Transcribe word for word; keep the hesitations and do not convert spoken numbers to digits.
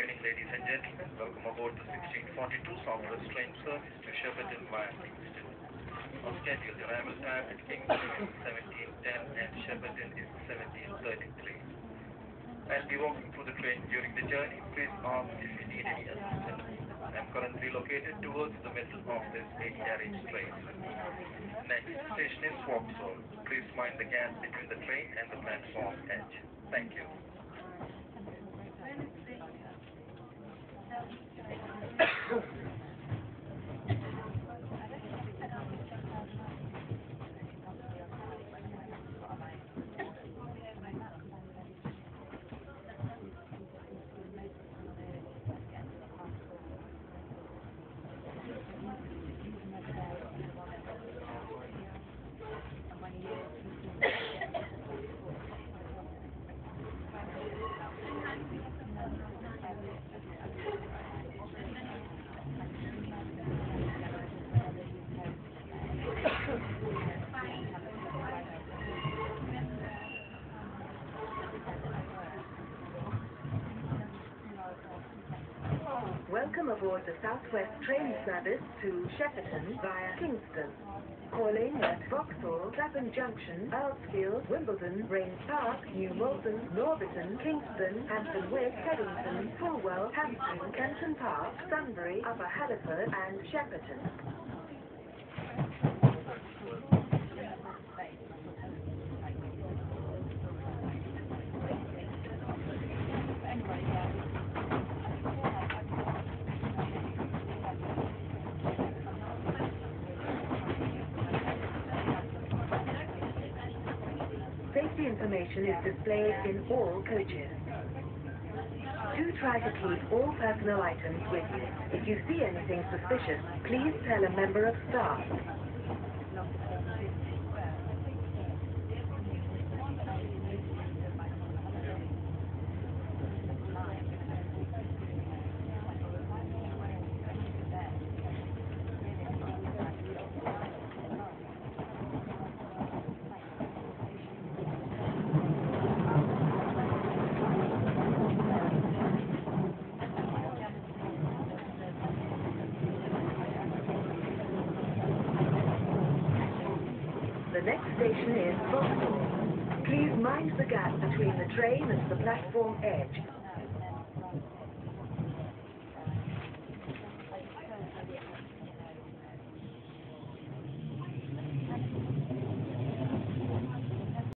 evening, ladies and gentlemen. Welcome aboard the sixteen forty-two Southwest train service to Shepperton via Kingston. On schedule, your arrival time at Kingston is seventeen ten and Shepperton is seventeen thirty-three. I'll be walking through the train during the journey. Please ask if you need any assistance. I'm currently located towards the middle of this eight-carriage train. Next station is Vauxhall. Please mind the gap between the train and the platform edge. Thank you. Welcome aboard the Southwest train service to Shepperton via Kingston. Calling at Vauxhall, Clapham Junction, Earlsfield, Wimbledon, Rains Park, New Malton, Norbiton, Kingston, Hampton Wick, Headington, Fulwell, Hampton, Kenton Park, Sunbury, Upper Halliford and Shepperton. Safety information is displayed in all coaches. Do try to keep all personal items with you. If you see anything suspicious, please tell a member of staff. The next station is Vauxhall. Please mind the gap between the train and the platform edge.